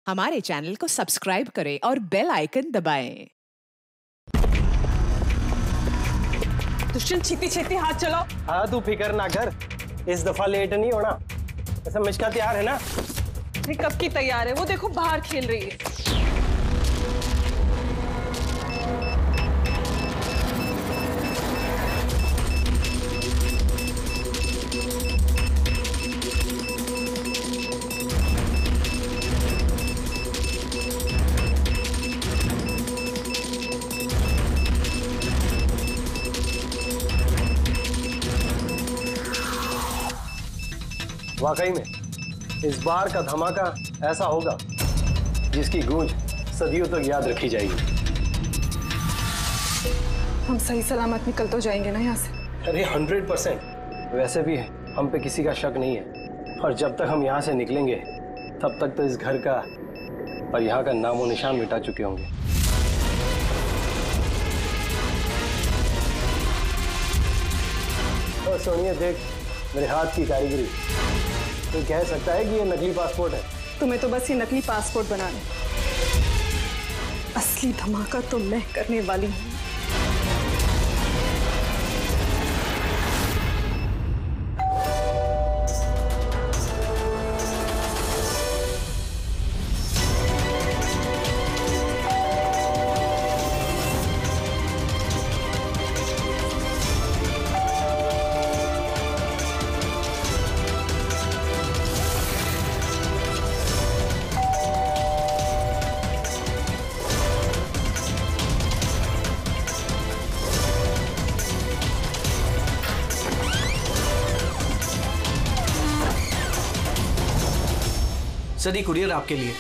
हमारे चैनल को सब्सक्राइब करें और बेल आइकन दबाएं। दुष्यंत छेती छेती हाथ चलाओ। हाँ तू फिक्र ना कर, इस दफा लेट नहीं होना। ऐसा मिश्का तैयार है ना? अरे कब की तैयार है, वो देखो बाहर खेल रही है। वाकई में इस बार का धमाका ऐसा होगा जिसकी गूंज सदियों तक याद रखी जाएगी। हम सही सलामत निकल तो जाएंगे ना यहाँ से? अरे 100%। वैसे भी हम पे किसी का शक नहीं है, और जब तक हम यहाँ से निकलेंगे तब तक तो इस घर का और यहाँ का नामो निशान मिटा चुके होंगे। और सोनिया देख मेरे हाथ की कारीगरी, तो कह सकता है कि ये नकली पासपोर्ट है। तुम्हें तो बस ये नकली पासपोर्ट बनाना है, असली धमाका तो मैं करने वाली हूँ। सदी कुरियर आपके लिए।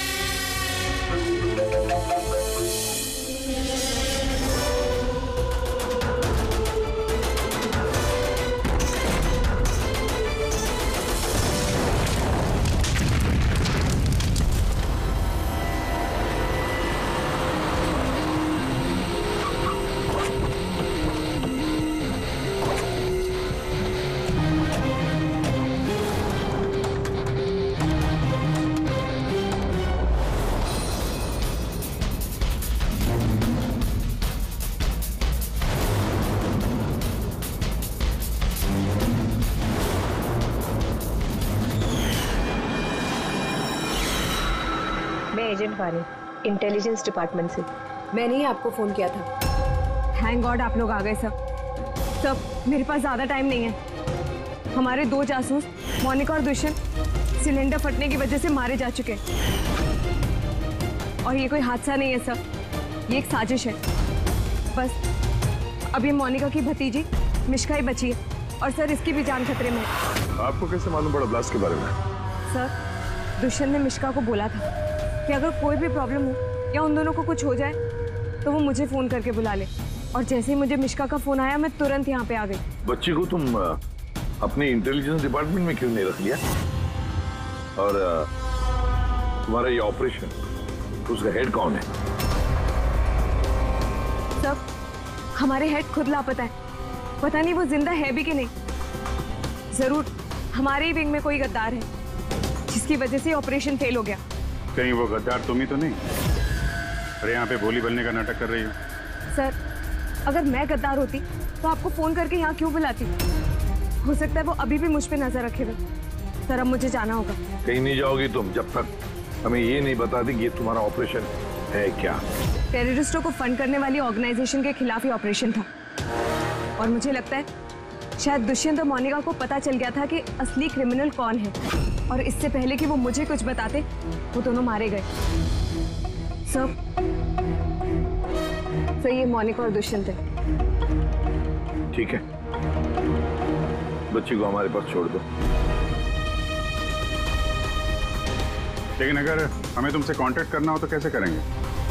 एजेंट वाले इंटेलिजेंस डिपार्टमेंट से। मैंने ही आपको फोन किया था। थैंक गॉड आप लोग आ गए। सब मेरे पास ज्यादा टाइम नहीं है। हमारे 2 जासूस मोनिका और दुष्यंत सिलेंडर फटने की वजह से मारे जा चुके हैं, और ये कोई हादसा नहीं है सर, ये एक साजिश है। बस अभी मोनिका की भतीजी मिश्का ही बची है, और सर इसकी भी जान खतरे में है। आपको कैसे मालूम पड़ा ब्लास्ट के बारे में? सर दुष्यंत ने मिश्का को बोला था कि अगर कोई भी प्रॉब्लम हो या उन दोनों को कुछ हो जाए तो वो मुझे फोन करके बुला ले, और जैसे ही मुझे मिश्का का फोन आया मैं तुरंत यहाँ पे आ गई। बच्ची को तुम अपने इंटेलिजेंस डिपार्टमेंट में क्यों नहीं रख लिया? और तुम्हारा ये ऑपरेशन, उसका हेड कौन है? सब हमारे हेड खुद लापता है, पता नहीं वो जिंदा है भी कि नहीं। जरूर हमारे ही विंग में कोई गद्दार है जिसकी वजह से ऑपरेशन फेल हो गया। कहीं वो गद्दार तुम ही तो नहीं? अरे यहाँ पे बोली बनने का नाटक कर रही हो। सर अगर मैं गद्दार होती तो आपको फोन करके यहाँ क्यों बुलाती? हो सकता है वो अभी भी मुझ पे नजर रखे हुए। सर अब मुझे जाना होगा। कहीं नहीं जाओगी तुम जब तक हमें ये नहीं बता दी कि ये तुम्हारा ऑपरेशन है क्या। टेररिस्टों को फंड करने वाली ऑर्गेनाइजेशन के खिलाफ ही ऑपरेशन था, और मुझे लगता है शायद दुष्यंत और मोनिका को पता चल गया था कि असली क्रिमिनल कौन है, और इससे पहले कि वो मुझे कुछ बताते वो दोनों मारे गए। सर ये मोनिका और दुष्यंत है। ठीक है, बच्ची को हमारे पास छोड़ दो। लेकिन अगर हमें तुमसे कांटेक्ट करना हो तो कैसे करेंगे?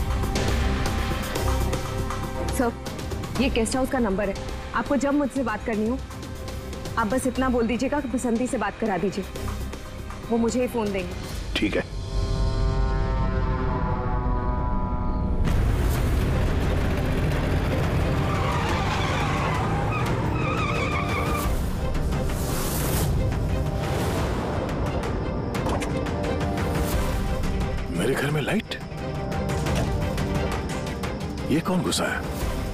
सर ये गेस्ट हाउस का नंबर है, आपको जब मुझसे बात करनी हो आप बस इतना बोल दीजिएगा कि बसंती से बात करा दीजिए, वो मुझे ही फोन देंगे। ठीक है। मेरे घर में लाइट? ये कौन घुसा है?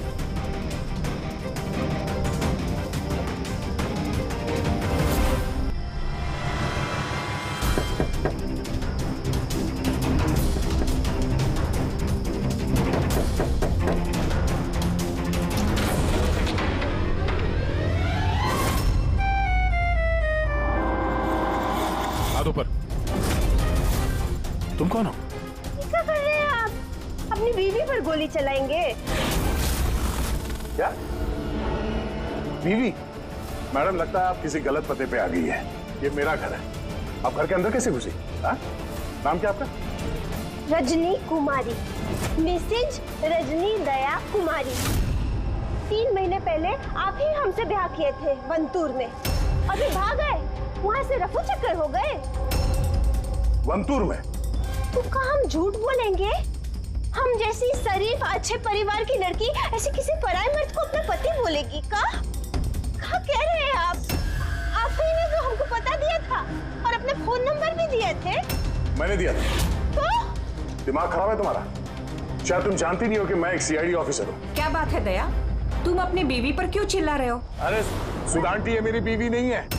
तुम कौन हो? क्या कर रहे हैं आप? अपनी बीवी पर गोली चलाएंगे? क्या? बीवी? मैडम लगता है आप किसी गलत पते पे आ गई है। ये मेरा घर है। आप घर के अंदर कैसे घुसी? नाम क्या आपका? रजनी कुमारी। मिसेज रजनी दया कुमारी। 3 महीने पहले आप ही हमसे ब्याह किए थे वंतूर में। अभी भाग गए, वहां से रफू चक्कर हो गए। वंतूर में? तो कहाँ हम झूठ बोलेंगे? हम जैसी शरीफ अच्छे परिवार की लड़की ऐसे किसी पराये मर्द को अपना पति बोलेगी? कहाँ कह रहे हैं आप? आप ही ने तो हमको पता दिया था और अपने फोन नंबर भी दिए थे। मैंने दिया था। तो? दिमाग खराब है तुम्हारा? शायद तुम जानती नहीं हो कि मैं एक CID ऑफिसर हूँ। क्या बात है दया? तुम अपनी बीवी पर क्यों चिल्ला रहे हो? अरे सुधांटी, ये मेरी बीवी नहीं है।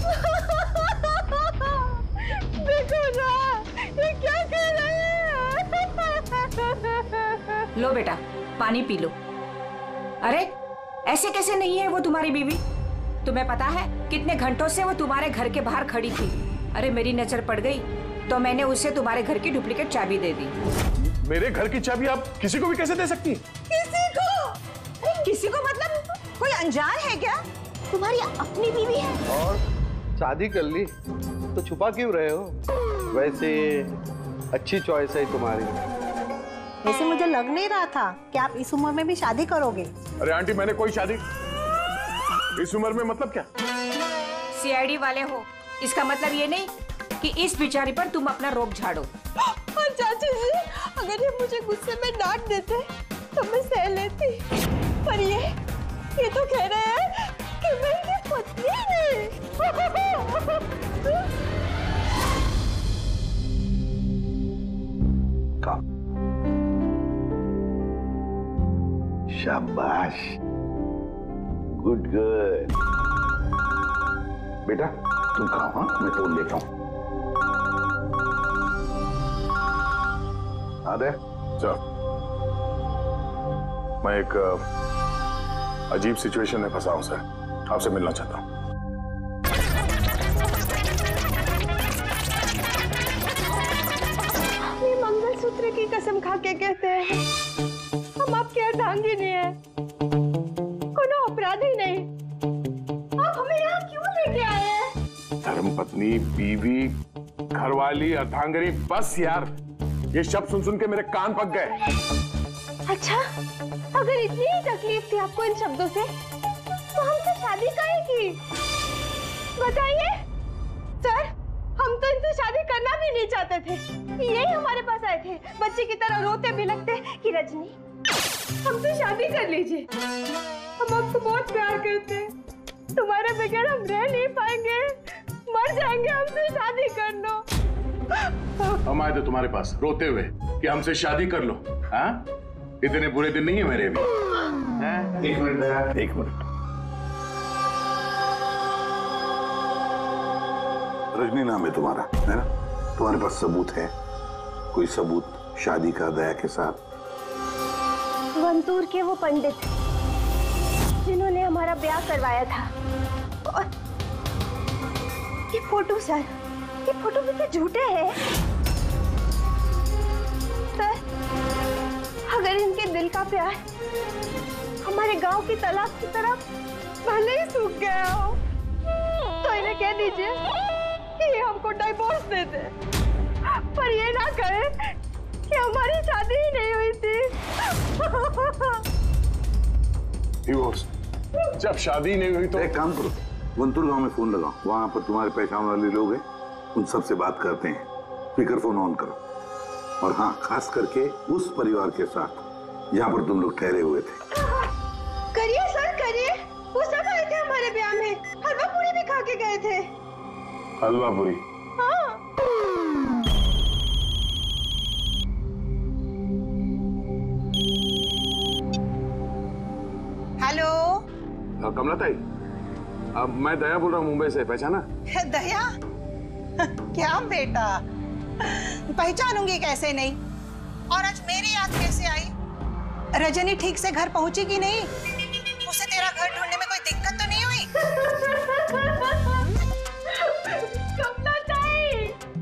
देखो ना, ये क्या कह रहे हैं? लो बेटा, पानी पी लो। अरे ऐसे कैसे नहीं है वो तुम्हारी बीवी? तुम्हें पता है कितने घंटों से वो तुम्हारे घर के बाहर खड़ी थी। अरे मेरी नजर पड़ गई तो मैंने उसे तुम्हारे घर की डुप्लीकेट चाबी दे दी। मेरे घर की चाबी आप किसी को भी कैसे दे सकती? किसी को? किसी को मतलब कोई अनजान है क्या? तुम्हारी अपनी बीवी है। और शादी कर ली तो छुपा क्यों रहे हो? वैसे अच्छी चॉइस है तुम्हारी। वैसे मुझे लग नहीं रहा था कि आप इस उम्र में भी शादी करोगे। अरे आंटी, मैंने कोई शादी इस उम्र में मतलब क्या? CID वाले हो, इसका मतलब ये नहीं कि इस बिचारी पर तुम अपना रोब झाड़ो। और चाची जी, अगर ये मुझे गुस्से में डांट देते तो मैं सह लेती, पर ये तो कह रहे हैं कि मैं इनकी पत्नी नहीं। शाबाश, गुड गर्ल। बेटा तुम खाओ, हाँ मैं फोन लेता हूँ। आदे चल, मैं एक अजीब सिचुएशन में फंसा हूं सर, आपसे मिलना चाहता हूँ। ये मंगलसूत्र की कसम खा के कहते हैं हम आपके अर्धांगी नहीं है, कोनो अपराधी नहीं। आप हमें यहाँ क्यों लेके आए हैं? धर्मपत्नी, बीवी, घरवाली, अर्धांगिनी, बस यार ये शब्द सुन सुन के मेरे कान पक गए। अच्छा, अगर इतनी ही तकलीफ थी आपको इन शब्दों से, तो हमसे शादी काहे की? बताइए सर, हम तो इनसे शादी करना भी नहीं चाहते थे। यही हमारे पास आए थे, बच्चे की तरह रोते बिलखते कि रजनी हमसे शादी कर लीजिए, हम आपको बहुत प्यार करते हैं, तुम्हारे बगैर हम रह नहीं पाएंगे, मर जाएंगे, हमसे शादी कर लो। हम आए थे तुम्हारे पास रोते हुए कि हमसे शादी कर लो। हाँ, इतने बुरे दिन नहीं है मेरे भी। एक मिनट दया, एक मिनट। रजनी नाम है तुम्हारा, है ना? तुम्हारे पास सबूत है? कोई सबूत शादी का दया के साथ? वंतूर के वो पंडित जिन्होंने हमारा ब्याह करवाया था, और ये फोटो सर, ये फोटो भी तो झूठे हैं सर। अगर इनके दिल का प्यार हमारे गांव की तालाब की तरह भले ही सूख गया हो, तो इन्हें कह दीजिए कि हमको डिवोर्स दे दे, पर ये ना कहे कि हमारी शादी ही नहीं हुई थी। डिवोर्स? जब शादी नहीं हुई तो एक काम करो, वंतूर गांव में फोन लगाओ, वहां पर तुम्हारे पहचान वाले लोग हैं, उन सबसे बात करते हैं। स्पीकर फोन ऑन करो, और हाँ, खास करके उस परिवार के साथ जहाँ पर तुम लोग ठहरे हुए थे। करिए सर, करिए। वो सब आए थे हमारे ब्याह में, हलवा पूरी भी खा के गए थे। हलवा पूरी? हाँ। कमला ताई, मैं दया बोल रहा हूँ मुंबई से, पहचाना? दया? क्या बेटा, पहचानूंगी कैसे नहीं। और आज मेरी याद कैसे आई? रजनी ठीक से घर पहुंची कि नहीं? उसे तेरा घर ढूंढने में कोई दिक्कत तो नहीं हुई? कमला ताई,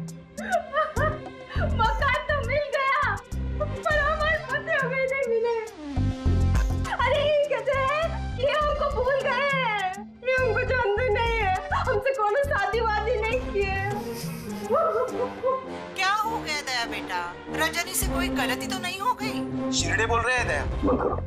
मकान तो मिल गया, पर हमारे पते हो गए नहीं मिले। अरे ये कैसे है? ये हमको भूल गए हैं, ये हमको जानते नहीं है, हमसे कोनो शादी वादी नहीं किए। क्या हो गया दया बेटा? रजनी से कोई गलती तो नहीं हो गई? शिरडे बोल रहे हैं दया। बंद करो।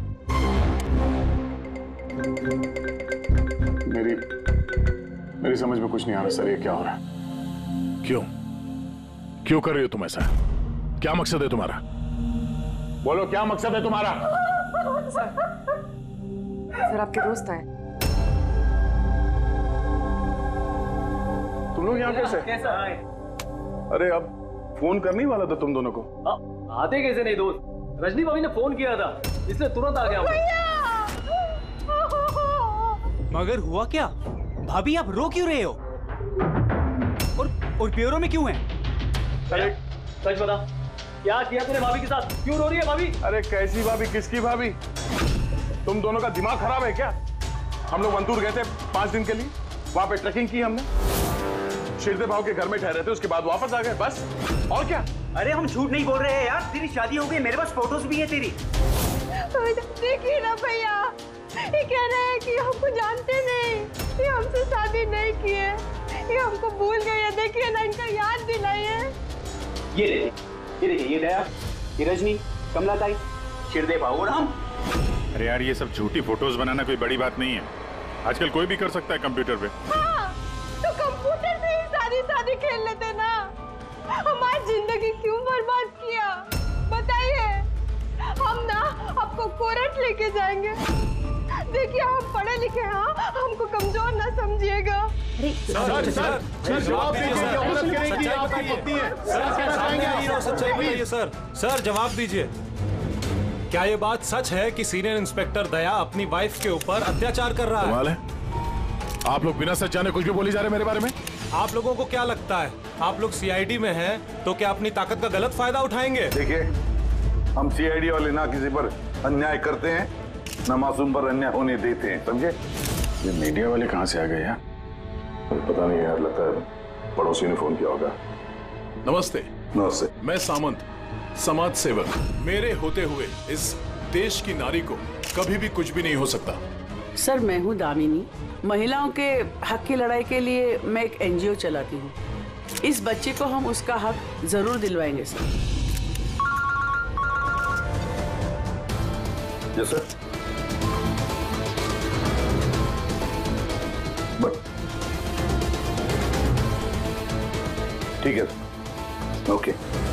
मेरी समझ में कुछ नहीं आ रहा सर, ये क्या हो रहा है? क्यों कर रही हो तुम ऐसा? क्या मकसद है तुम्हारा? बोलो, क्या मकसद है तुम्हारा? सर आपके दोस्त आए। तुम लोग यहाँ कैसे? कैसा आए? अरे अब फोन करने वाला था तुम दोनों को। आते कैसे नहीं दोस्त? रजनी भाभी ने फोन किया था, इसलिए तुरंत आ गया। मगर हुआ क्या? भाभी आप रो क्यों रहे हो? और प्योरो में क्यों है? अरे सच बता, क्या किया तूने भाभी के साथ? क्यों रो रही है भाभी? अरे कैसी भाभी, किसकी भाभी? तुम दोनों का दिमाग खराब है क्या? हम लोग वंतूर गए थे 5 दिन के लिए, वहां पे ट्रैकिंग की हमने, शिरदे भाव के घर में ठहरे थे, उसके बाद वापस आ गए, बस। और क्या? अरे हम झूठ नहीं बोल रहे हैं यार, तेरी शादी हो गई, मेरे पास फोटोज भी है तेरी। देखिए ना भैया, ये कह रहे हैं कि हमको जानते नहीं, ये हमसे शादी नहीं किए, ये हमको भूल गए हैं। देखिए ना, इनका याद दिलाइए। ये देखिए, ये दया, ये रजनी, कमला ताई, शिरदे भाव और हम। अरे यार, ये सब झूठी फोटोज बनाना कोई बड़ी बात नहीं है, आजकल कोई भी कर सकता है कंप्यूटर पे। हाँ, तो कंप्यूटर पे ही शादी खेल लेते ना। हमारी जिंदगी क्यों बर्बाद किया बताइए? हम ना आपको कोर्ट लेके जाएंगे। देखिए हम पढ़े लिखे हैं, हमको कमजोर ना समझिएगा। सर जवाब दीजिए। सर जवाब दीजिए, क्या ये बात सच है कि सीनियर इंस्पेक्टर दया अपनी वाइफ के ऊपर अत्याचार कर रहा है? कमाल है, आप लोग बिना सच जाने कुछ भी बोली जा रहे हैं मेरे बारे में। आप लोगों को क्या लगता है, आप लोग CID में हैं तो क्या अपनी ताकत का गलत फायदा उठाएंगे? देखिए, हम CID वाले ना किसी पर अन्याय करते हैं, ना मासूम पर अन्याय होने देते हैं, समझे? ये मीडिया वाले कहाँ से आ गए यार? पता नहीं यार, लगता है पड़ोसी ने फोन किया होगा। नमस्ते। नमस्ते। मैं सामंत, समाज सेवक। मेरे होते हुए इस देश की नारी को कभी भी कुछ भी नहीं हो सकता। सर मैं हूँ दामिनी, महिलाओं के हक की लड़ाई के लिए मैं एक NGO चलाती हूँ। इस बच्चे को हम उसका हक जरूर दिलवाएंगे सर। Yes sir. ठीक है, ओके।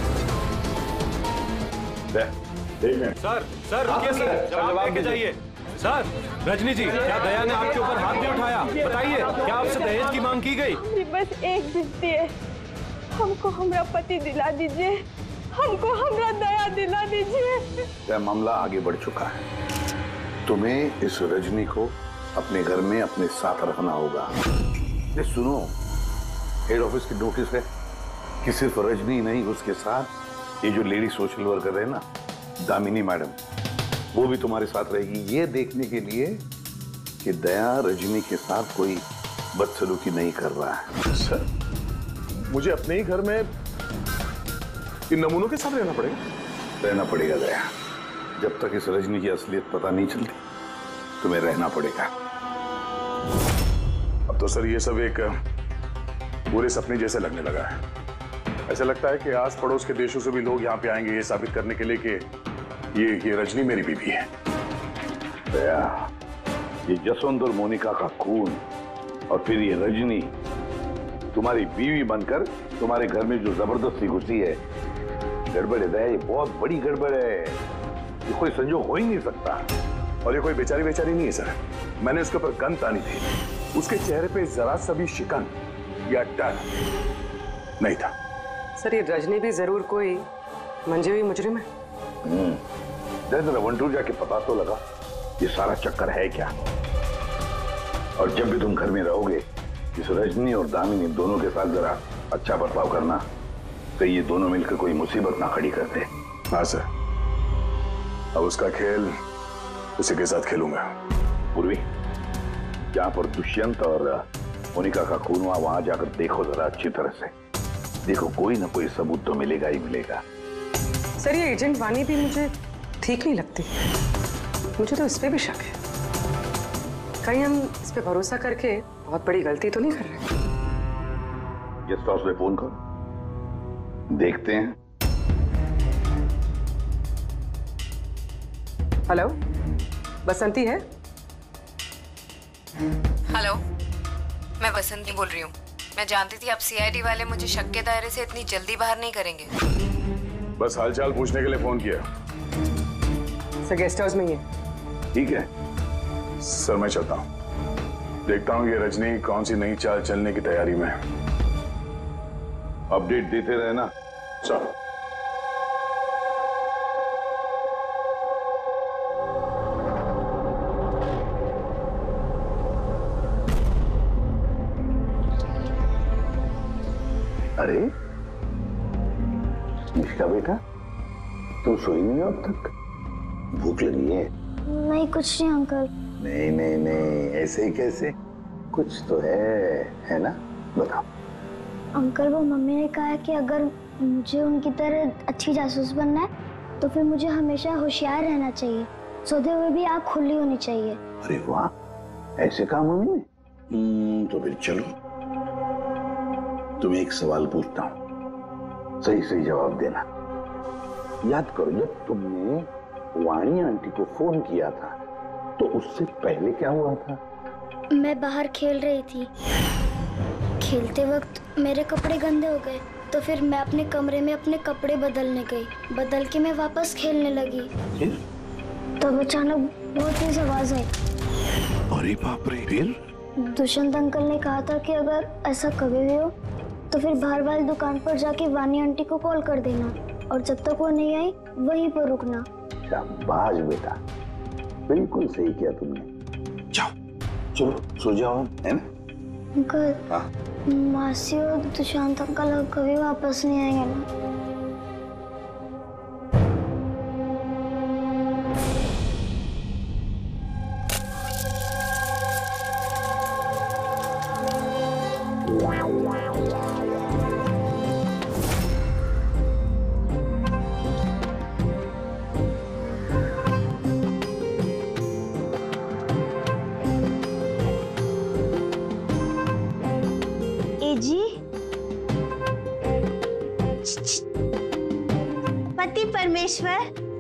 सर रुकिए सर, जवाब देके जाइए। सर, रजनी जी, क्या दया ने आपके ऊपर हाथ नहीं उठाया? बताइए, क्या आपसे दहेज की मांग की गई? बस एक विनती है, हमको हमरा पति दिला दीजिए, हमको हमरा दया दिला दीजिए। यह मामला आगे बढ़ चुका है, तुम्हें इस रजनी को अपने घर में अपने साथ रखना होगा। ये सुनो, हेड ऑफिस की नोटिस है कि सिर्फ रजनी नहीं, उसके साथ ये जो लेडी सोशल वर्कर है ना, दामिनी मैडम, वो भी तुम्हारे साथ रहेगी, ये देखने के लिए कि दया रजनी के साथ कोई बदसलूकी नहीं कर रहा है। सर, मुझे अपने ही घर में इन नमूनों के साथ रहना पड़ेगा? रहना पड़ेगा दया, जब तक इस रजनी की असलियत पता नहीं चलती तुम्हें रहना पड़ेगा। अब तो सर ये सब एक पूरे सपने जैसे लगने लगा है। ऐसा लगता है कि आस पड़ोस के देशों से भी लोग यहाँ पे आएंगे ये साबित करने के लिए कि ये रजनी मेरी बीवी है। दया, ये जसवंत और मोनिका का खून और फिर ये रजनी तुम्हारी बीवी बनकर तुम्हारे घर में जो जबरदस्ती घुसी है, गड़बड़ है दया, ये बहुत बड़ी गड़बड़ है, ये कोई संजोग हो ही नहीं सकता। और ये कोई बेचारी नहीं है सर, मैंने उसके ऊपर गन तानी थी, उसके चेहरे पे जरा सा भी शिकन या डर नहीं था। सर ये रजनी भी जरूर कोई मंजे हुई मुजरिम है। जरा वंटूर जाके पता तो लगा ये सारा चक्कर है क्या। और जब भी तुम घर में रहोगे इस रजनी और दामिनी दोनों के साथ जरा अच्छा बर्ताव करना, तो ये दोनों मिलकर कोई मुसीबत ना खड़ी करते। हाँ सर, अब उसका खेल उसी के साथ खेलूंगा। पूर्वी, जहां पर दुष्यंत और मोनिका का खून हुआ वहां जाकर देखो जरा अच्छी तरह से। देखो कोई ना कोई सबूत तो मिलेगा ही मिलेगा। सर ये एजेंट वानी भी मुझे ठीक नहीं लगती। मुझे तो इस पे भी शक है। कहीं हम इस पे भरोसा करके बहुत बड़ी गलती तो नहीं कर रहे? गेस्ट हाउस में फोन करो, देखते हैं। हेलो, बसंती है? हेलो, मैं बसंती बोल रही हूँ। मैं जानती थी आप CID वाले मुझे शक के दायरे से इतनी जल्दी बाहर नहीं करेंगे। बस हालचाल पूछने के लिए फोन किया। सर गेस्ट हाउस में ही है। ठीक है सर, मैं चलता हूँ। देखता हूँ ये रजनी कौन सी नई चाल चलने की तैयारी में। अपडेट देते रहना। चलो। अरे निष्ठा बेटा, तुम सोई नहीं हो अब तक? भूख लगी है? नहीं कुछ नहीं अंकल। नहीं नहीं नहीं, ऐसे ही कैसे? कुछ तो है ना? बताओ। अंकल वो मम्मी ने कहा है कि अगर मुझे उनकी तरह अच्छी जासूस बनना है तो फिर मुझे हमेशा होशियार रहना चाहिए, सोते हुए भी आँख खुली होनी चाहिए। अरे वाह, ऐसे कहा मम्मी ने? तो फिर चलो, तुम्हें एक सवाल पूछता हूँ, सही सही जवाब देना। याद करो, जब तुमने वाणी आंटी को फोन किया था तो उससे पहले क्या हुआ था? मैं बाहर खेल रही थी। खेलते वक्त मेरे कपड़े गंदे हो गए तो फिर मैं अपने कमरे में अपने कपड़े बदलने गई। बदल के मैं वापस खेलने लगी। फिर? तब अचानक बहुत तेज आवाज आई। अरे बाप रे! फिर? दुष्यंत अंकल ने कहा था कि अगर ऐसा कभी भी हो तो फिर बाहर वाली दुकान पर जाके वानी आंटी को कॉल कर देना और जब तक वो नहीं आई वहीं पर रुकना। शाबाश बेटा, बिल्कुल सही किया तुमने। जाओ, चलो सो जाओ, है ना? अंकल, हाँ? मासी और दुष्यंत अंकल कभी वापस नहीं आएंगे ना? पति परमेश्वर,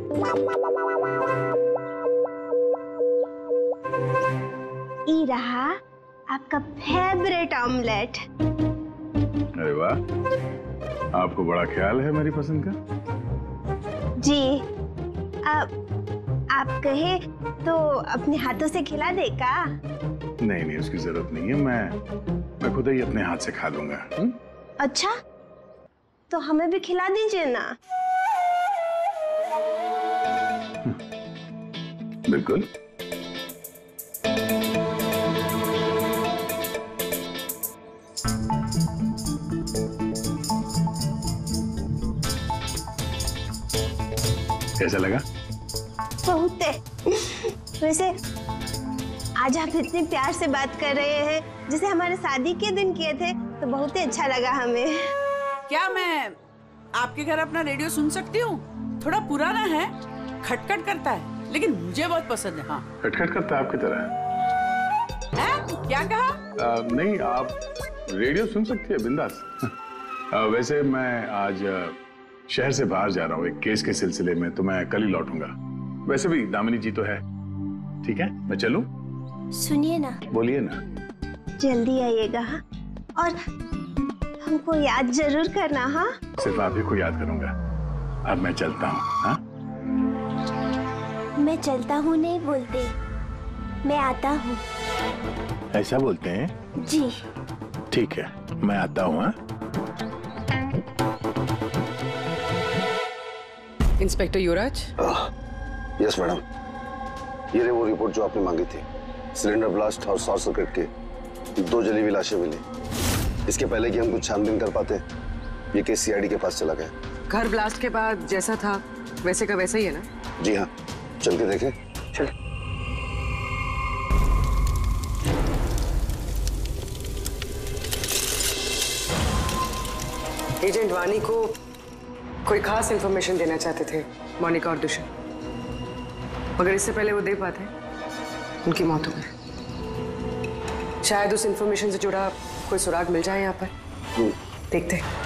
ई रहा आपका फेवरेट ऑमलेट। अरे वाह, आपको बड़ा ख्याल है मेरी पसंद का। जी, आप कहे तो अपने हाथों से खिला दे का? नहीं नहीं, उसकी जरूरत नहीं है, मैं खुद ही अपने हाथ से खा लूंगा। अच्छा, तो हमें भी खिला दीजिए ना। बिल्कुल। कैसा लगा? बहुत है। वैसे आज आप इतने प्यार से बात कर रहे हैं जैसे हमारे शादी के दिन किए थे, तो बहुत ही अच्छा लगा हमें। क्या मैं आपके घर अपना रेडियो सुन सकती हूँ? थोड़ा पुराना है, खटखट करता है, लेकिन मुझे बहुत पसंद है। हाँ, खटखट करता है आपकी तरह है? क्या कहा? नहीं, आप रेडियो सुन सकती है बिंदास। वैसे मैं आज शहर से बाहर जा रहा हूँ एक केस के सिलसिले में, तो मैं कल ही लौटूंगा। वैसे भी दामिनी जी तो है। ठीक है, मैं चलूं? सुनिए ना। बोलिए ना। जल्दी आइएगा और हमको याद जरूर करना। हाँ, सिर्फ आप ही को याद करूंगा। अब मैं चलता हूँ। हाँ, मैं चलता हूँ नहीं बोलते, मैं आता हूँ। ऐसा बोलते हैं? जी। ठीक है, मैं आता हूँ। हाँ? इंस्पेक्टर युवराज। यस मैडम, ये रही वो रिपोर्ट जो आपने मांगी थी। सिलेंडर ब्लास्ट और शॉर्ट सर्किट के 2 जली हुई लाशें मिली। इसके पहले कि हम कुछ छानबीन कर पाते, ये केस CID के पास चला गया। घर ब्लास्ट के बाद जैसा था वैसे का वैसा ही है ना? जी हाँ, चल के देखें। चल। एजेंट वानी को कोई खास इंफॉर्मेशन देना चाहते थे मोनिका और दुष्यंत, मगर इससे पहले वो दे पाते उनकी मौत हो गई। शायद उस इंफॉर्मेशन से जुड़ा कोई सुराग मिल जाए यहाँ पर। देखते हैं।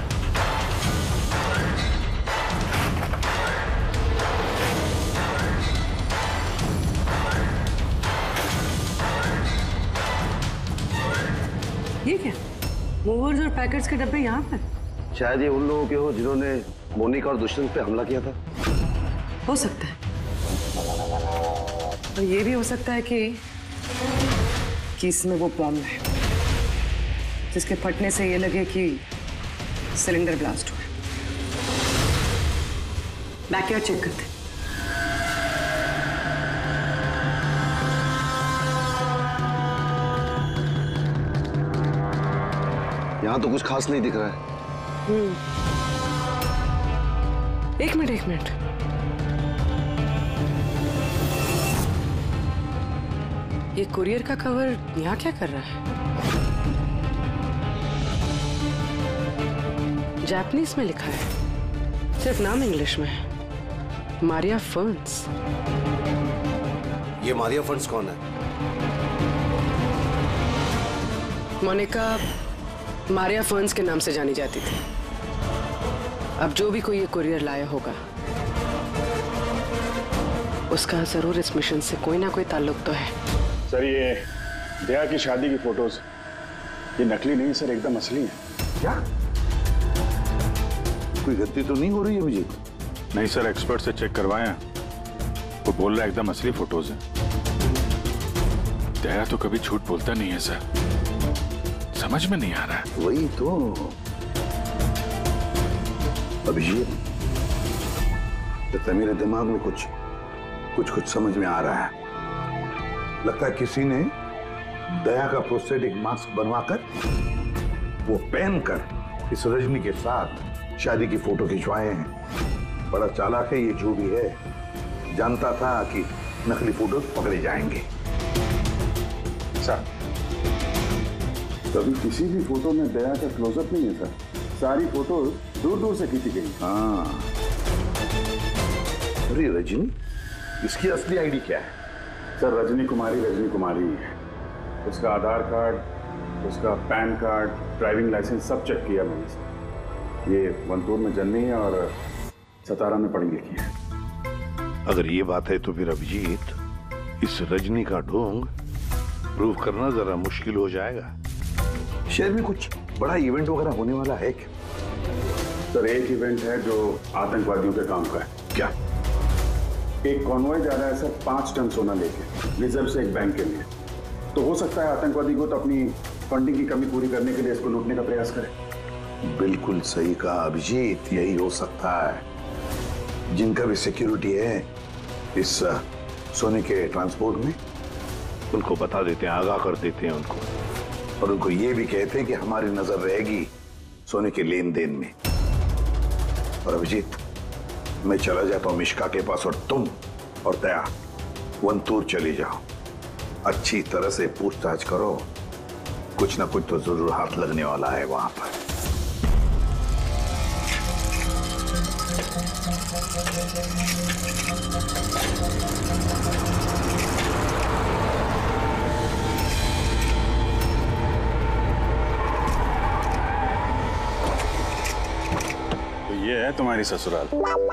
ये क्या? मूवर्स और पैकेट्स के डब्बे यहाँ पर? शायद ये उन लोगों के हो जिन्होंने मोनिका और दुष्यंत पे हमला किया था। हो सकता है, और ये भी हो सकता है कि इसमें वो बॉम्ब है जिसके फटने से ये लगे कि सिलेंडर ब्लास्ट हुआ। बैकयार्ड चेक करते। यहाँ तो कुछ खास नहीं दिख रहा है। एक मिनट। ये कुरियर का कवर यहाँ क्या कर रहा है? जापानीज में लिखा है, सिर्फ नाम इंग्लिश में है, मारिया फर्न्स। ये मारिया फर्न्स कौन है? मोनिका मारिया फर्न्स के नाम से जानी जाती थी। अब जो भी कोई ये कुरियर लाया होगा, उसका जरूर इस मिशन से कोई ना कोई ताल्लुक तो है। सर, ये दया की शादी की फोटोज ये नकली नहीं सर, एकदम असली है। क्या? कोई गलती तो नहीं हो रही है मुझे? नहीं सर, एक्सपर्ट से चेक करवाया, वो बोल रहा है एकदम असली फोटोज है। दया तो कभी झूठ बोलता नहीं है सर, समझ में नहीं आ रहा है। वही तो अभिजीत, मेरे दिमाग में कुछ समझ में आ रहा है। लगता है किसी ने दया का प्रोस्थेटिक मास्क बनवाकर वो पहनकर इस रजनी के साथ शादी की फोटो खिंचवाए हैं। बड़ा चालाक है ये जो भी है, जानता था कि नकली फोटो पकड़े जाएंगे। सर, कभी किसी भी फोटो में दया का क्लोजअप नहीं है सर, सारी फोटो दूर दूर से खींची गई। हाँ, अरे रजनी, इसकी असली आईडी क्या है? सर, रजनी कुमारी है। उसका आधार कार्ड, उसका पैन कार्ड, ड्राइविंग लाइसेंस सब चेक किया मैंने सर। ये वंतूर में जन्मी है और सतारा में पढ़ी लिखी है। अगर ये बात है तो फिर अभिजीत, इस रजनी का ढोंग प्रूव करना जरा मुश्किल हो जाएगा। शहर में कुछ बड़ा इवेंट वगैरह होने वाला है क्या? सर, एक इवेंट है जो आतंकवादियों के काम का है। क्या? एक कॉन्वॉय जा रहा है सर 5 टन सोना लेके रिजर्व से एक बैंक के लिए। तो हो सकता है आतंकवादी को तो अपनी फंडिंग की कमी पूरी करने के लिए इसको लूटने का प्रयास करें। बिल्कुल सही कहा अभिजीत, यही हो सकता है। जिनका भी सिक्योरिटी है इस सोने के ट्रांसपोर्ट में, उनको बता देते हैं, आगाह कर देते हैं उनको, और उनको ये भी कहते हैं कि हमारी नजर रहेगी सोने के लेन देन में। और अभिजीत, मैं चला जाता हूं मिश्का के पास, और तुम और दया वंतूर चले जाओ। अच्छी तरह से पूछताछ करो, कुछ ना कुछ तो जरूर हाथ लगने वाला है वहां पर। तो ये है तुम्हारी ससुराल।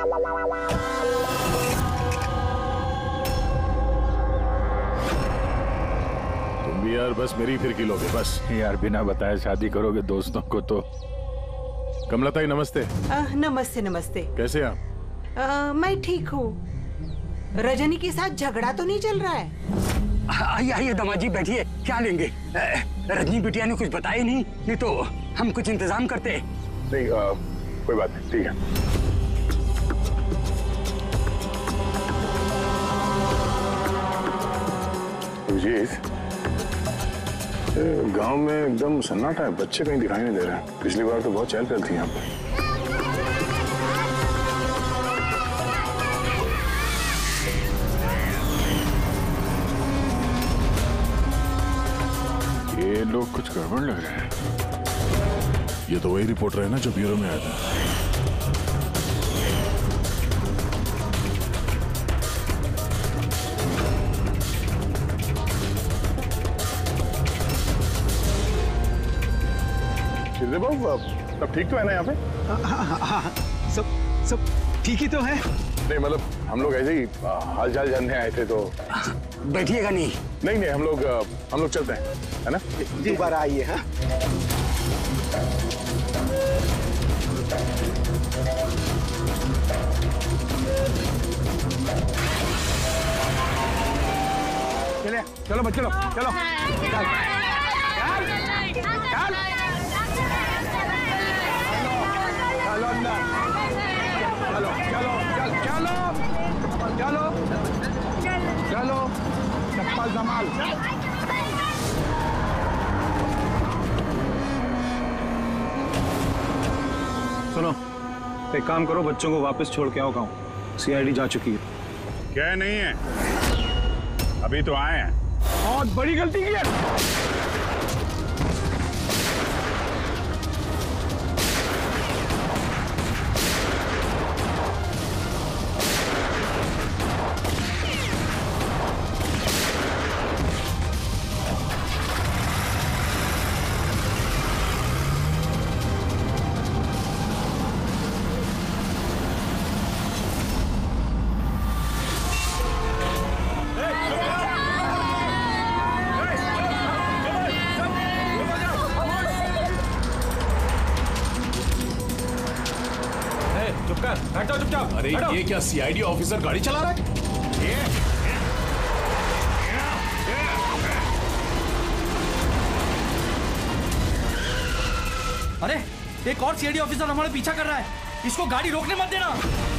तुम भी यार बस मेरी फिर किलोगे बस। यार बिना बताए शादी करोगे दोस्तों को तो। कमलताई नमस्ते। नमस्ते नमस्ते। कैसे आप? मैं ठीक हूँ। रजनी के साथ झगड़ा तो नहीं चल रहा है? आइए आइए दामाद जी, बैठिए। क्या लेंगे? रजनी बिटिया ने कुछ बताया नहीं तो हम कुछ इंतजाम करते। नहीं, कोई बात नहीं, ठीक है। अभिजीत, गांव में एकदम सन्नाटा है, बच्चे कहीं दिखाई नहीं दे रहे हैं। पिछली बार तो बहुत चहल पहल थी यहाँ पर। ये लोग कुछ गड़बड़ लग रहे हैं। ये तो वही रिपोर्टर है ना जो ब्यूरो में आया था। बाबू सब ठीक तो है ना यहाँ पे? हाँ, सब ठीक ही तो है। नहीं मतलब हम लोग ऐसे ही हाल चाल जानने आए थे तो। बैठिएगा नहीं? नहीं हम लोग चलते हैं, है ना? दोबारा आइए। हाँ चले, चलो बच्चे लोग चलो। चलो चप्पल संभाल। सुनो, एक काम करो, बच्चों को वापस छोड़ के आओ गाँव। CID जा चुकी है। क्या नहीं है, अभी तो आए हैं। बहुत बड़ी गलती की है। चुपचाप। अरे ये क्या CID ऑफिसर गाड़ी चला रहा है? अरे एक और CID ऑफिसर हमारे पीछा कर रहा है, इसको गाड़ी रोकने मत देना।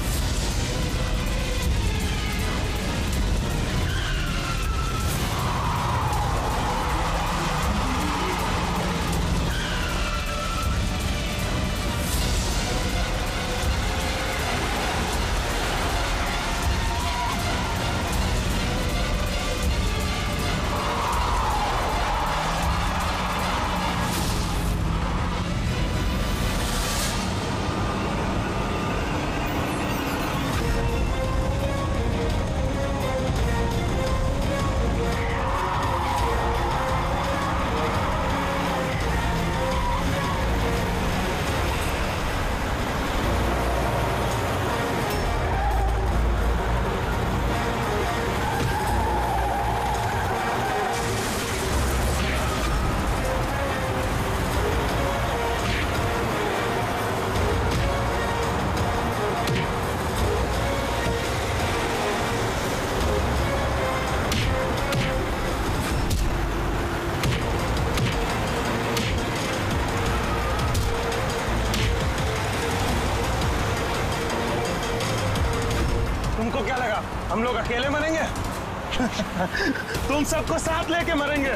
हम लोग अकेले मरेंगे? तुम सबको साथ लेके मरेंगे।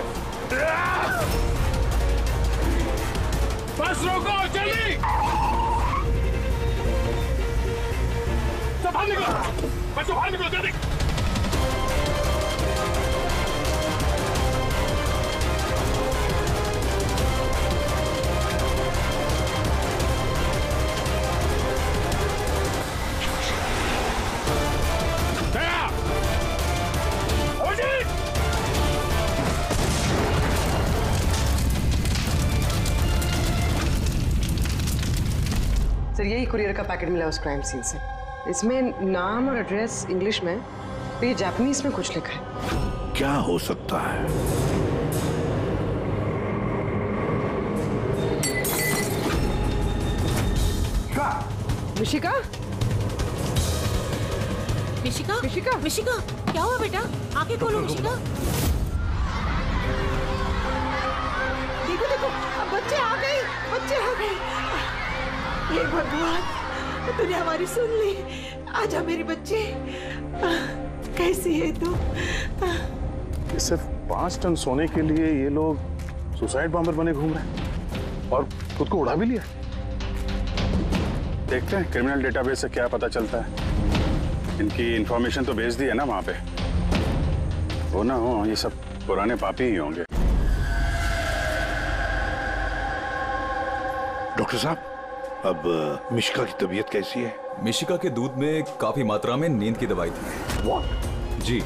बस रोको, जल्दी! सब बाहर निकलो, बच्चों बाहर निकलो जल्दी! सर यही कुरियर का पैकेट मिला उस क्राइम सीन से। इसमें नाम और एड्रेस इंग्लिश में, तो ये जापानीज में कुछ लिखा है। क्या हो सकता है? मिशिका? मिशिका? मिशिका? मिशिका? क्या हुआ बेटा? आंखें खोलो मिशिका। देखो देखो, बच्चे आ गए, बच्चे आ गए। हे भगवान, तूने हमारी सुन ली। आजा मेरे बच्चे, कैसी है तू? सिर्फ 5 टन सोने के लिए ये लोग सुसाइड बॉम्बर बने घूम रहे हैं और खुद को उड़ा भी लिया। देखते हैं क्रिमिनल डेटाबेस से क्या पता चलता है। इनकी इंफॉर्मेशन तो भेज दी है ना वहां पे, वो ना हो ये सब पुराने पापी ही होंगे। डॉक्टर साहब, अब मिशिका की तबीयत कैसी है? मिशिका के दूध में काफी मात्रा में नींद की दवाई थी। What? जी।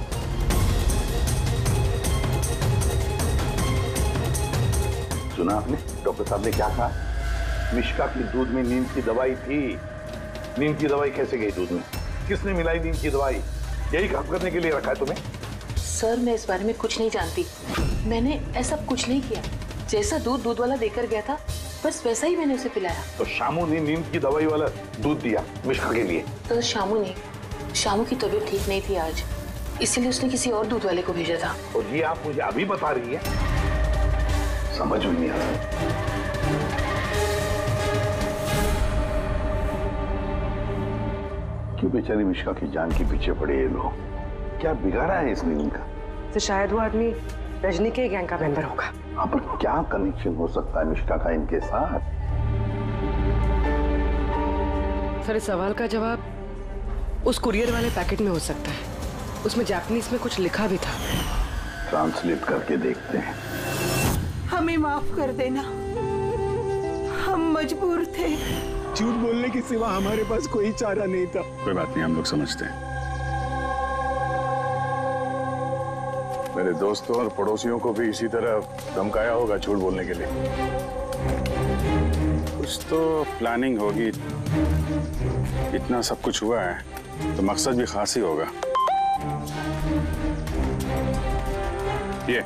सुना आपने डॉक्टर साहब ने क्या कहा? मिशिका की दूध में नींद की दवाई थी। नींद की दवाई कैसे गई दूध में? किसने मिलाई नींद की दवाई? यही काम करने के लिए रखा है तुम्हें? सर मैं इस बारे में कुछ नहीं जानती। मैंने ऐसा कुछ नहीं किया। जैसा दूध वाला देकर गया था बस वैसा ही मैंने उसे पिलाया। तो शामू ने नींद की दवाई वाला दूध दिया मिशिका के लिए? तो शामू की तबीयत ठीक नहीं थी आज, इसलिए उसने किसी और दूध वाले को भेजा था। और ये आप मुझे अभी बता रही है? समझ में नहीं आ रहा। क्यों बेचारी मिशिका की जान के पीछे पड़े ये लोग? क्या बिगाड़ा है इस नींद का? तो शायद वो आदमी रजनी के गैंग का मेंबर होगा। हाँ, पर क्या कनेक्शन हो सकता है मिशिका का इनके साथ? सर इस सवाल का जवाब उस कुरियर वाले पैकेट में हो सकता है। उसमें जापानीज में कुछ लिखा भी था। ट्रांसलेट करके देखते हैं। हमें माफ कर देना, हम मजबूर थे। झूठ बोलने के सिवा हमारे पास कोई चारा नहीं था। कोई बात नहीं, हम लोग समझते हैं। मेरे दोस्तों और पड़ोसियों को भी इसी तरह धमकाया होगा झूठ बोलने के लिए। कुछ तो प्लानिंग होगी। इतना सब कुछ हुआ है तो मकसद भी खास ही होगा। ये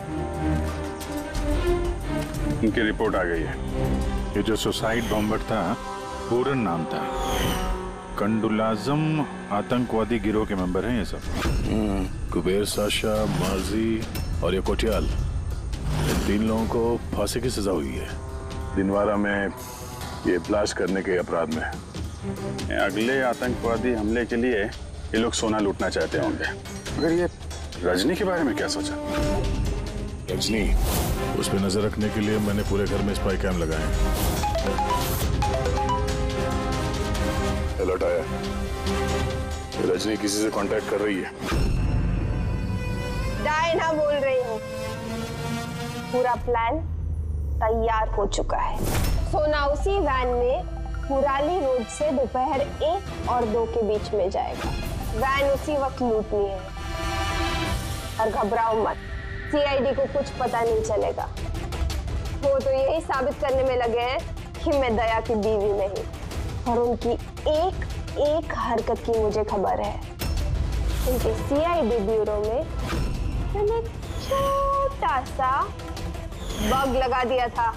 इनकी रिपोर्ट आ गई है। ये जो सुसाइड बॉम्बर था पूरा नाम था कंडुलाजम आतंकवादी गिरोह के मेंबर हैं ये सब। कुबेर साशा, माजी और ये कोटियाल, इन 3 लोगों को फांसी की सजा हुई है दिनवारा में ये ब्लास्ट करने के अपराध में। अगले आतंकवादी हमले के लिए ये लोग सोना लूटना चाहते होंगे। मगर ये रजनी के बारे में क्या सोचा? रजनी, उस पर नजर रखने के लिए मैंने पूरे घर में स्पाई कैम लगाए हैं। अलर्ट आया, रजनी किसी से कांटेक्ट कर रही है। डायना बोल रही हूँ। पूरा प्लान तैयार हो चुका है। सोना उसी वैन में पुराली रोड से दोपहर 1 और 2 के बीच में जाएगा। वैन उसी वक्त लूटनी है। और घबराओ मत, CID को कुछ पता नहीं चलेगा। वो तो यही साबित करने में लगे हैं कि मैं दया की बीवी नहीं, और उनकी एक हरकत की मुझे खबर है। उनके CID ब्यूरो में मैंने छोटा सा बग लगा दिया था।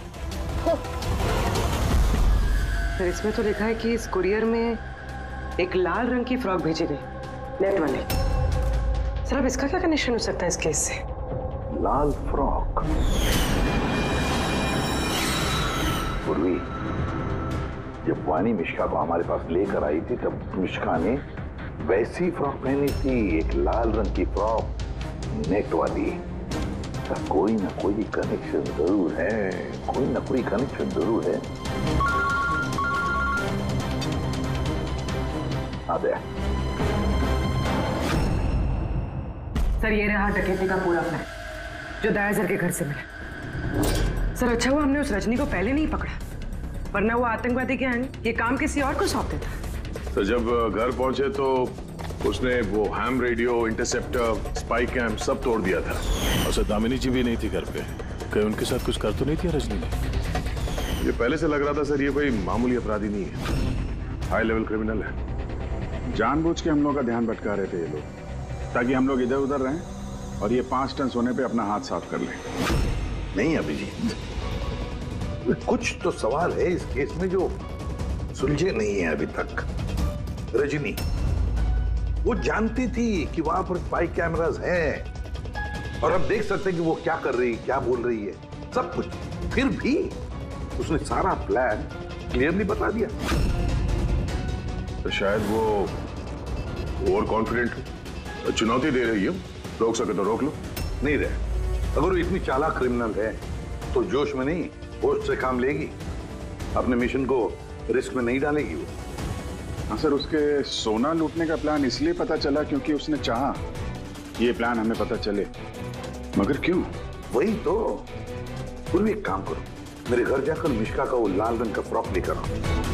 फिर इसमें तो लिखा है कि इस कुरियर में एक लाल रंग की फ्रॉक भेजी गई, नेट वाले। सर अब इसका क्या कनेक्शन हो सकता है इस केस से? लाल फ्रॉक? पूर्वी, जब वानी मिशिका को हमारे पास लेकर आई थी तब मिशिका ने वैसी फ्रॉक पहनी थी, एक लाल रंग की फ्रॉक नेट वाली। कोई ना कोई कनेक्शन जरूर है, कोई ना कोई कनेक्शन जरूर है। आदित्य, सर ये रहा डकैती का पूरा प्लान जो दया सर के घर से मिला। सर अच्छा हुआ हमने उस रजनी को पहले नहीं पकड़ा, वरना वो आतंकवादी गैंग ये काम किसी और को सौंप देता। तो जब घर पहुंचे तो उसने वो ham radio, interceptor, spy cam सब तोड़ दिया था। और सर दामिनी जी भी नहीं थी घर पे। कहीं उनके साथ कुछ कर तो नहीं थी रजनी ने? ये पहले से लग रहा था सर, ये कोई मामूली अपराधी नहीं है, हाई लेवल क्रिमिनल है। जानबूझ के हम लोग का ध्यान भटका रहे थे ये लोग, ताकि हम लोग इधर उधर रहें और ये 5 टन सोने पे अपना हाथ साफ कर लें। नहीं अभिजीत, कुछ तो सवाल है इस केस में जो सुलझे नहीं है अभी तक। रजनी वो जानती थी कि वहां पर स्पाई कैमरास हैं और हम देख सकते हैं कि वो क्या कर रही है, क्या बोल रही है, सब कुछ। फिर भी उसने सारा प्लान क्लियरली बता दिया। तो शायद वो ओवर कॉन्फिडेंट हो, चुनौती दे रही हो। रोक सके तो रोक लो। नहीं रहे, अगर वो इतनी चालाक क्रिमिनल है तो जोश में नहीं, होश से काम लेगी। अपने मिशन को रिस्क में नहीं डालेगी वो। हाँ सर, उसके सोना लूटने का प्लान इसलिए पता चला क्योंकि उसने चाहा ये प्लान हमें पता चले, मगर क्यों? वही तो। पूर्वी एक काम करो, मेरे घर जाकर मिश्का का वो लाल रंग का फ्रॉक लेकर आओ।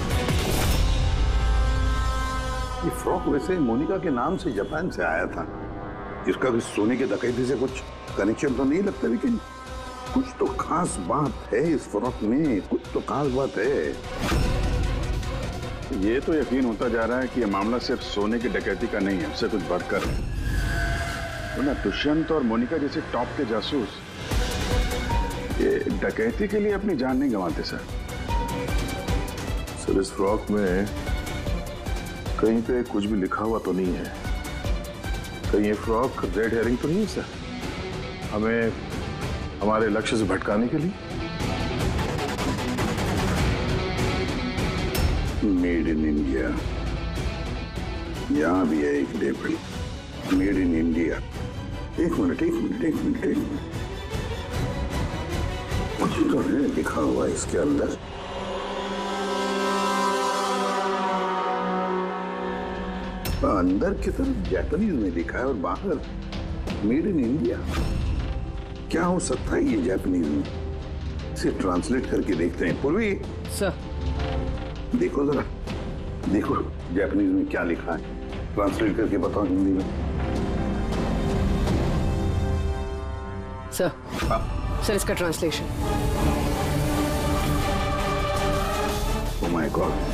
ये फ्रॉक वैसे मोनिका के नाम से जापान से आया था। इसका भी सोने के डकैती से कुछ कनेक्शन तो नहीं लगता, लेकिन कुछ तो खास बात है इस फ्रॉक में, कुछ तो खास बात है। ये तो यकीन होता जा रहा है कि ये मामला सिर्फ सोने की डकैती का नहीं है, उससे कुछ बढ़कर है। तो ना दुष्यंत और मोनिका जैसे टॉप के जासूस ये डकैती के लिए अपनी जान नहीं गंवाते सर। सर, इस फ्रॉक में कहीं पे कुछ भी लिखा हुआ तो नहीं है? कहीं ये फ्रॉक रेड हेयरिंग तो नहीं है सर, हमें हमारे लक्ष्य से भटकाने के लिए? मेड इन इंडिया, यहां भी है एक लेबल, मेड इन इंडिया। एक मिनट कुछ तो है लिखा हुआ इसके अंदर। अंदर की तरफ जापानीज में लिखा है और बाहर मेड इन इंडिया। क्या हो सकता है ये जापानीज में? इसे ट्रांसलेट करके देखते हैं। पूर्वी सर, देखो जरा, देखो जापानीज में क्या लिखा है, ट्रांसलेट करके बताओ हिंदी में। सर, सर इसका ट्रांसलेशन। Oh my god.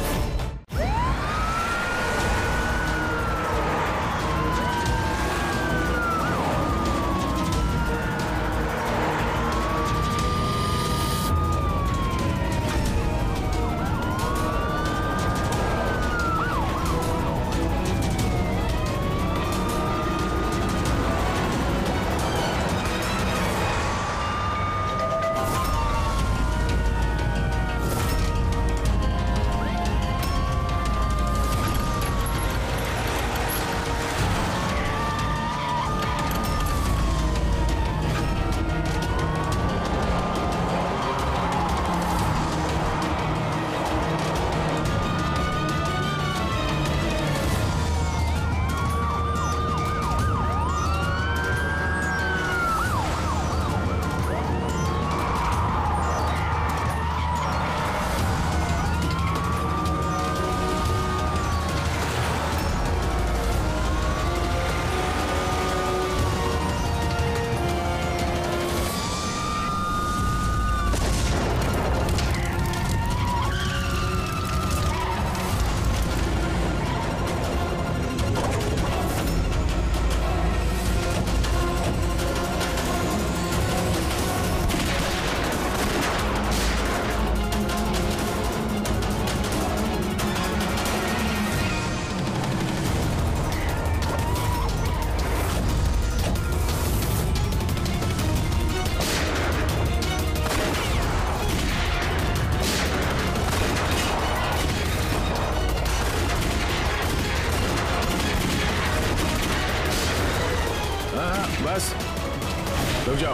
बस रुक जाओ।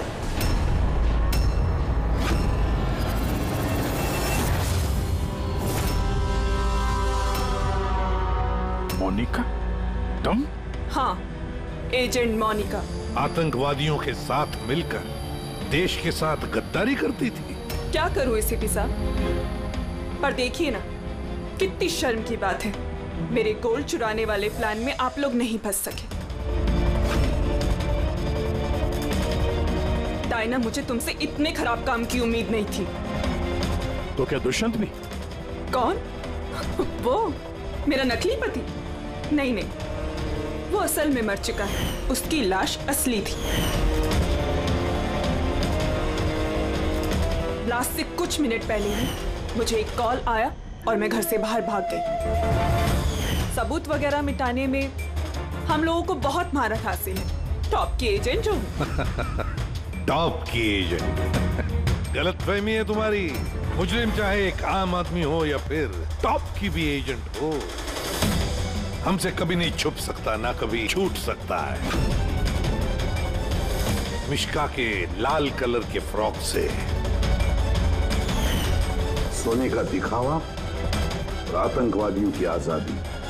मोनिका, तुम? हाँ, एजेंट मोनिका। आतंकवादियों के साथ मिलकर देश के साथ गद्दारी करती थी। क्या करूं एसीपी साहब, पर देखिए ना, कितनी शर्म की बात है, मेरे गोल्ड चुराने वाले प्लान में आप लोग नहीं फंस सके। डायना, मुझे तुमसे इतने खराब काम की उम्मीद नहीं थी। तो क्या दुष्यंत भी? कौन? वो मेरा नकली पति? नहीं नहीं, वो असल में मर चुका है, उसकी लाश असली थी। लास्ट से कुछ मिनट पहले ही मुझे एक कॉल आया और मैं घर से बाहर भाग गई। सबूत वगैरह मिटाने में हम लोगों को बहुत महारत हासिल है। टॉप की एजेंट जो टॉप की एजेंट। गलतफहमी है तुम्हारी। मुजरिम चाहे एक आम आदमी हो या फिर टॉप की भी एजेंट हो, हमसे कभी नहीं छुप सकता, ना कभी छूट सकता है। मिश्का के लाल कलर के फ्रॉक से सोने का दिखावा और आतंकवादियों की आजादी।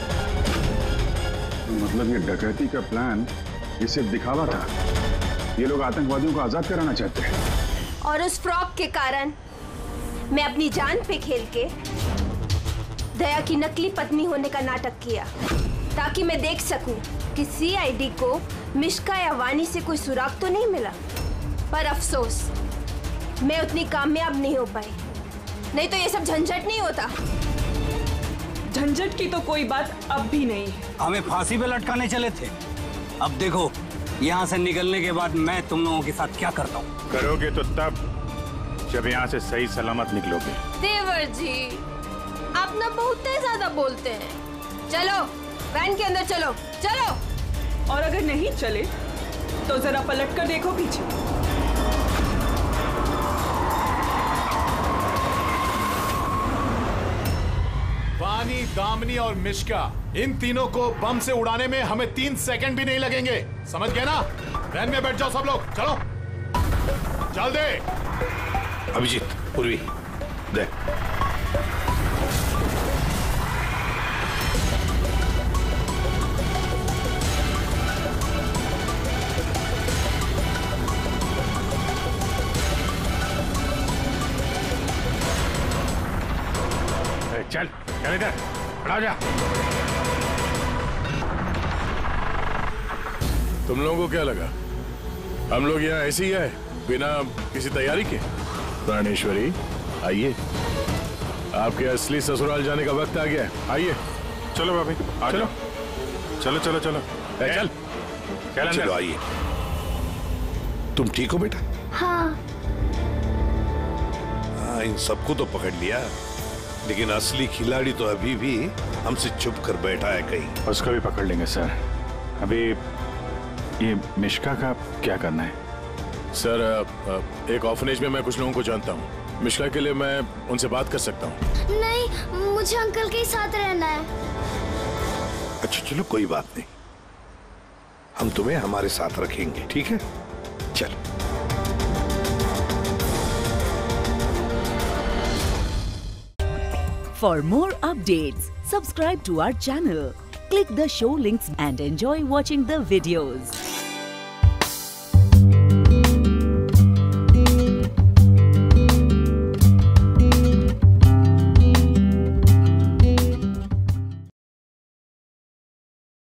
मतलब ये डकैती का प्लान ये सिर्फ दिखावा था? ये लोग आतंकवादियों को आजाद कराना चाहते हैं। और उस फ्रॉक के कारण मैं अपनी जान पे खेल के दया की नकली पत्नी होने का नाटक किया, ताकि मैं देख सकूं कि CID को मिश्का या वानी से कोई सुराग तो नहीं मिला। पर अफसोस मैं उतनी कामयाब नहीं हो पाई, नहीं तो ये सब झंझट नहीं होता। झंझट की तो कोई बात अब भी नहीं है। हमें फांसी पे लटकाने चले थे, अब देखो यहाँ से निकलने के बाद मैं तुम लोगों के साथ क्या करता हूँ। करोगे तो तब जब यहाँ से सही सलामत निकलोगे। देवर जी, आप ना बहुत ज्यादा बोलते हैं। चलो वैन के अंदर चलो, चलो। और अगर नहीं चले तो जरा पलट कर देखो पीछे। वानी, दामिनी और मिश्का, इन तीनों को बम से उड़ाने में हमें 3 सेकंड भी नहीं लगेंगे। समझ गए ना? वैन में बैठ जाओ सब लोग, चलो चल दे। अभिजीत, पूर्वी दे। चल चल इधर खड़ा जा। तुम लोगों को क्या लगा हम लोग यहाँ ऐसे ही है बिना किसी तैयारी के? प्राणेश्वरी आइए, आपके असली ससुराल जाने का वक्त आ गया है। आइए। चलो भाभी, चलो चलो चलो चलो चल चल चलो आइए। तुम ठीक हो बेटा? हाँ। हाँ, इन सबको तो पकड़ लिया, लेकिन असली खिलाड़ी तो अभी भी हमसे छुप कर बैठा है कहीं। उसको भी पकड़ लेंगे सर। अभी ये मिश्का का क्या करना है? सर एक ऑर्फनेज में मैं कुछ लोगों को जानता हूँ। मिश्का के लिए मैं उनसे बात कर सकता हूँ। नहीं, मुझे अंकल के साथ रहना है। अच्छा चलो कोई बात नहीं, हम तुम्हें हमारे साथ रखेंगे, ठीक है? चलो। For more updates, subscribe to our channel, click the show links and enjoy watching the videos.